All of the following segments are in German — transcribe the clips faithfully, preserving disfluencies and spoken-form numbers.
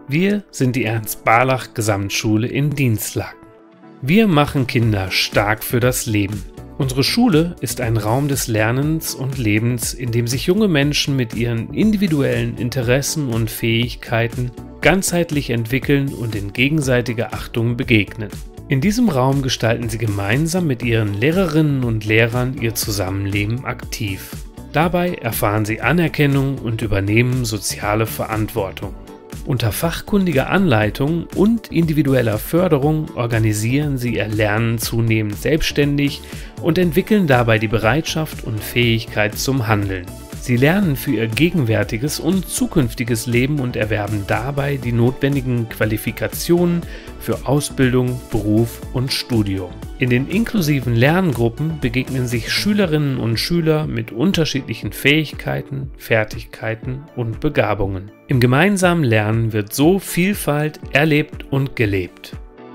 Wir sind die Ernst-Barlach-Gesamtschule in Dinslaken. Wir machen Kinder stark für das Leben. Unsere Schule ist ein Raum des Lernens und Lebens, in dem sich junge Menschen mit ihren individuellen Interessen und Fähigkeiten ganzheitlich entwickeln und in gegenseitiger Achtung begegnen. In diesem Raum gestalten sie gemeinsam mit ihren Lehrerinnen und Lehrern ihr Zusammenleben aktiv. Dabei erfahren sie Anerkennung und übernehmen soziale Verantwortung. Unter fachkundiger Anleitung und individueller Förderung organisieren sie ihr Lernen zunehmend selbstständig und entwickeln dabei die Bereitschaft und Fähigkeit zum Handeln. Sie lernen für ihr gegenwärtiges und zukünftiges Leben und erwerben dabei die notwendigen Qualifikationen für Ausbildung, Beruf und Studium. In den inklusiven Lerngruppen begegnen sich Schülerinnen und Schüler mit unterschiedlichen Fähigkeiten, Fertigkeiten und Begabungen. Im gemeinsamen Lernen wird so Vielfalt erlebt und gelebt.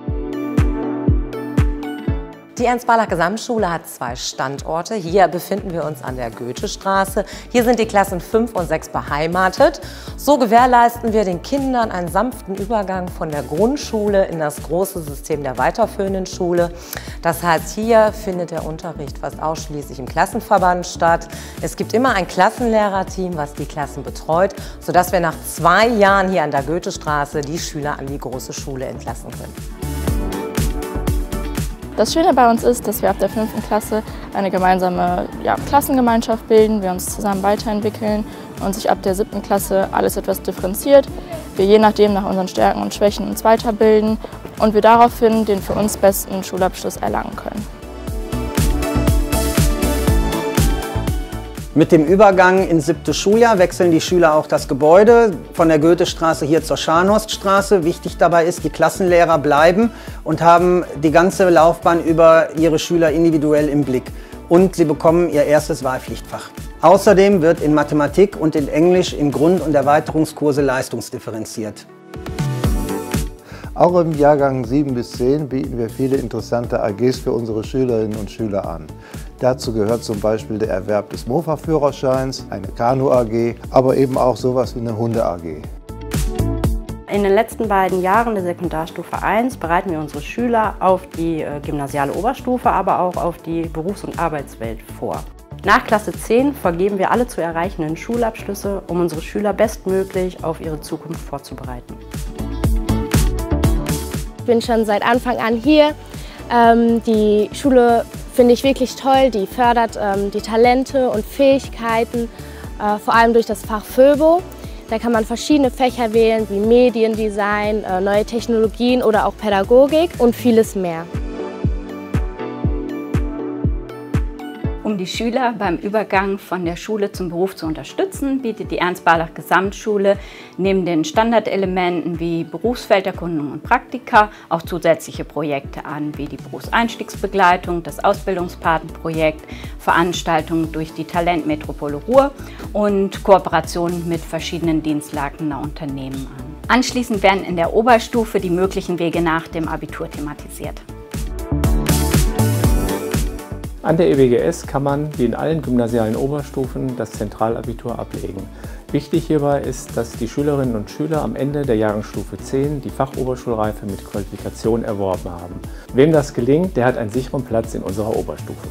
Die Ernst-Barlach-Gesamtschule hat zwei Standorte. Hier befinden wir uns an der Goethestraße. Hier sind die Klassen fünf und sechs beheimatet. So gewährleisten wir den Kindern einen sanften Übergang von der Grundschule in das große System der weiterführenden Schule. Das heißt, hier findet der Unterricht fast ausschließlich im Klassenverband statt. Es gibt immer ein Klassenlehrerteam, was die Klassen betreut, sodass wir nach zwei Jahren hier an der Goethestraße die Schüler an die große Schule entlassen können. Das Schöne bei uns ist, dass wir ab der fünften Klasse eine gemeinsame ja, Klassengemeinschaft bilden, wir uns zusammen weiterentwickeln und sich ab der siebten Klasse alles etwas differenziert, wir je nachdem nach unseren Stärken und Schwächen uns weiterbilden und wir daraufhin den für uns besten Schulabschluss erlangen können. Mit dem Übergang ins siebte Schuljahr wechseln die Schüler auch das Gebäude von der Goethestraße hier zur Scharnhorststraße. Wichtig dabei ist, die Klassenlehrer bleiben und haben die ganze Laufbahn über ihre Schüler individuell im Blick. Und sie bekommen ihr erstes Wahlpflichtfach. Außerdem wird in Mathematik und in Englisch in Grund- und Erweiterungskurse leistungsdifferenziert. Auch im Jahrgang sieben bis zehn bieten wir viele interessante A Gs für unsere Schülerinnen und Schüler an. Dazu gehört zum Beispiel der Erwerb des Mofa-Führerscheins, eine Kanu-A G, aber eben auch sowas wie eine Hunde-A G. In den letzten beiden Jahren der Sekundarstufe eins bereiten wir unsere Schüler auf die äh, gymnasiale Oberstufe, aber auch auf die Berufs- und Arbeitswelt vor. Nach Klasse zehn vergeben wir alle zu erreichenden Schulabschlüsse, um unsere Schüler bestmöglich auf ihre Zukunft vorzubereiten. Ich bin schon seit Anfang an hier. Ähm, die Schule finde ich wirklich toll, die fördert ähm, die Talente und Fähigkeiten, äh, vor allem durch das Fach Föbo. Da kann man verschiedene Fächer wählen, wie Mediendesign, äh, neue Technologien oder auch Pädagogik und vieles mehr. Um die Schüler beim Übergang von der Schule zum Beruf zu unterstützen, bietet die Ernst-Barlach-Gesamtschule neben den Standardelementen wie Berufsfelderkundung und Praktika auch zusätzliche Projekte an, wie die Berufseinstiegsbegleitung, das Ausbildungspatenprojekt, Veranstaltungen durch die Talentmetropole Ruhr und Kooperationen mit verschiedenen Dinslakener Unternehmen an. Anschließend werden in der Oberstufe die möglichen Wege nach dem Abitur thematisiert. An der E B G S kann man, wie in allen gymnasialen Oberstufen, das Zentralabitur ablegen. Wichtig hierbei ist, dass die Schülerinnen und Schüler am Ende der Jahrgangsstufe zehn die Fachoberschulreife mit Qualifikation erworben haben. Wem das gelingt, der hat einen sicheren Platz in unserer Oberstufe.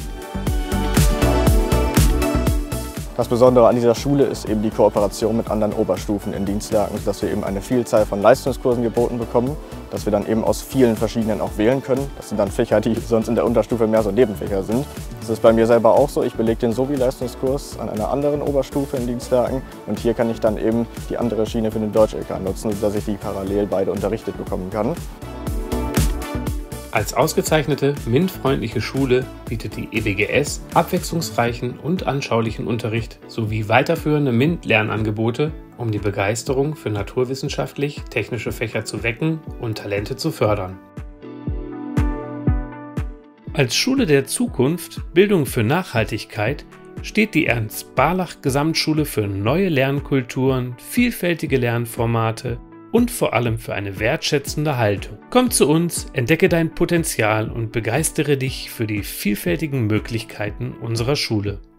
Das Besondere an dieser Schule ist eben die Kooperation mit anderen Oberstufen in Dinslaken, dass wir eben eine Vielzahl von Leistungskursen geboten bekommen, dass wir dann eben aus vielen verschiedenen auch wählen können. Das sind dann Fächer, die sonst in der Unterstufe mehr so Nebenfächer sind. Das ist bei mir selber auch so. Ich belege den Sovi-Leistungskurs an einer anderen Oberstufe in Dinslaken und hier kann ich dann eben die andere Schiene für den Deutsch-L K nutzen, sodass ich die parallel beide unterrichtet bekommen kann. Als ausgezeichnete, MINT-freundliche Schule bietet die E B G S abwechslungsreichen und anschaulichen Unterricht sowie weiterführende MINT-Lernangebote, um die Begeisterung für naturwissenschaftlich-technische Fächer zu wecken und Talente zu fördern. Als Schule der Zukunft, Bildung für Nachhaltigkeit, steht die Ernst-Barlach-Gesamtschule für neue Lernkulturen, vielfältige Lernformate und vor allem für eine wertschätzende Haltung. Komm zu uns, entdecke dein Potenzial und begeistere dich für die vielfältigen Möglichkeiten unserer Schule.